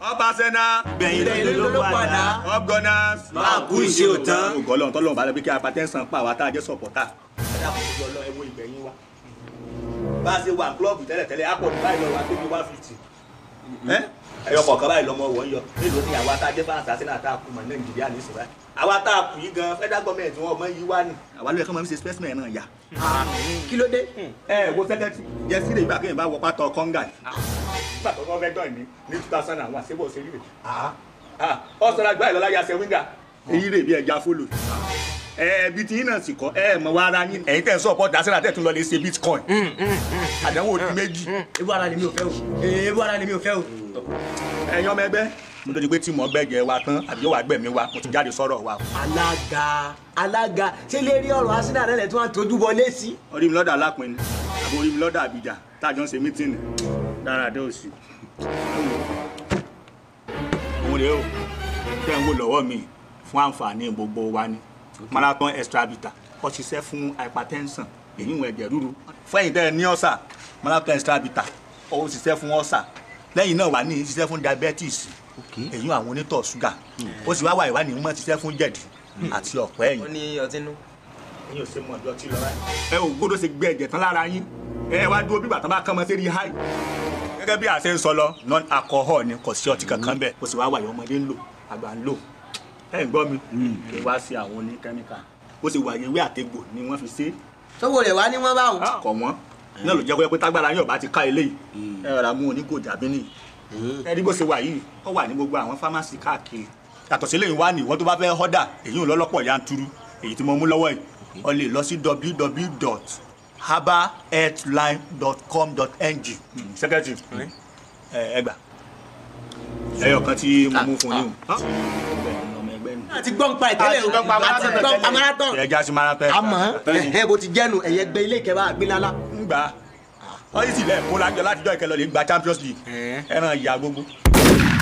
ọba sẹ́nà. gbẹ̀yìn ló padà. up gunners. máa kú ìṣe òtán. ògọ́lọ́ tọ́lọ́run bá lọ bí kí apatẹ́sán pa àwa tá a jẹ́ sọ̀pọ̀tà. ẹ dákun tó lọ ẹ wo ìgbẹ̀yìn wa. bá a ṣe wà klọ́ọ̀bù tẹ́lẹ̀tẹ́lẹ̀ á pọ̀ ní báyìí lọ wá tó bí 150. ẹyọ kọ̀ọ̀kan báyìí lọ́mọ wọ̀ ń yọ nílùú ní àwa tá a jẹ́ fáwọn àṣàṣínà tá a kú mọ̀ Nàìjíríà ní ìsìn báyìí. àwa tá a kù yìí gan federal government wọn ọmọ yìí wá ní. àwa ló yẹ kí wọ́n fi ṣe specimen náà yà. kí ló dé. wo sẹ́kẹ́tì yẹ sí lè gbà kéèyàn bá wọ pátọ kọ́ńgà yìí. nígbà tó kọ́ fẹ́ dán ní 2001 àṣebọ̀ ṣe rí rè. ọ̀sán àgbà ìlọ́lá ya ṣe wíńgà èyí rè bí ẹja fólò. bí tí yín náà sì kọ́ mọ̀ wá ara yín. ẹ̀yin tẹ̀ ń sọ̀pọ̀ dasẹ́nà tẹ̀ tún lọ lè ṣe bitcoin. àdánwò di méjì. ewu ara ni mi ò fẹ́ o. ewu ara ni mi ò fẹ́ o. ẹ̀yin ọmọ ẹgbẹ́ mo tó di pé tí mo gbẹ́jẹ wa tán àbí yóò wá gbẹ̀mí wa mo ti jáde sọ̀rọ̀ wa. alága ṣé lè rí ọ̀rọ̀ Arsenal rẹ̀ tí wọ́n tójú bọlé sí. orí mi lọ́dà alápinni àbí orí mi lọ́dà àbíjà táàjọ ń ṣe mítìnì dáradé òsì. òun rèé o tẹ́ ń wò lọ́wọ́ mi fún àǹfààní gbogbo wa ni marathon extra bitter kò ṣiṣẹ́ fún hypertension èyí ń ẹ̀jẹ̀ ríru fún ẹ̀yin tẹ́ ẹ ní ọ̀sà marathon extra bitter ó ṣiṣẹ́ fún ọ̀sà lẹ́yìn náà wà ní ṣiṣẹ́ fún diabetes èyí àwọn onítọ̀ ṣúgà ó sì wá wà ìwádìí mọ́ ṣiṣẹ́ fún jẹ̀dí àti ọ̀pẹ́ ẹ̀yìn. ó ní ọtí nú. ẹ̀yin ò ṣe mọ ọjọ́ tí lọ rẹ̀. ẹ ò gbọ́dọ̀ ṣe gbé ẹ̀jẹ̀ tán lára yín ẹ wá dúró bí bàtà bá kán mọ́ sí rí háì. gẹ́gẹ́ bí àṣẹ ń sọ lọ non alcohol ni kò sí ọtí kankan bẹ́ẹ̀ ó sì wá wà ìwọ ọmọdé ń lò àgbà ń lò ẹ ń gbọ́ mi kì í wá sí àwọn oní kẹ́míkà ó sì wà ìwé àtegbò ni wọ́n fi ṣe. sọ́wọ́ rẹ̀ wá ní wọ́n bá wọn. kọ̀ wọ́n náà ló jẹ́ pé tágbára yóò bá ti ká eléyìí ẹ rà mú onígò jàbí nìyí ẹni bó ṣe wà yìí ó wà ní gbogbo àwọn fámásì káàkiri yàtọ̀ sí lẹ́yìn wá ní ìwọ́n tó bá fẹ́ họ́dà èyí ò lọ́lọ́pọ̀ yanturu èyí tí mo mú lọ́wọ́ yìí o lè lọ sí www.herbalhealthline.com.ng sẹ́kẹ́tì ẹgbà ẹyọ kan tí mo mú fún yín o. àti gbọ́n pa ìtẹ́lẹ̀ o àti gbọ́n pa marathon. ẹja sí marathon. àmọ́ bó ti jẹ́nu ẹ̀yẹ gbé ilé ìkẹ́ bá gbé lálá. ń gbà ọ́ yìí sì lẹ́ẹ̀kó lájọ látijọ́ ìkẹlẹ́ lè gba Champions League ẹran ìyá gbogbo.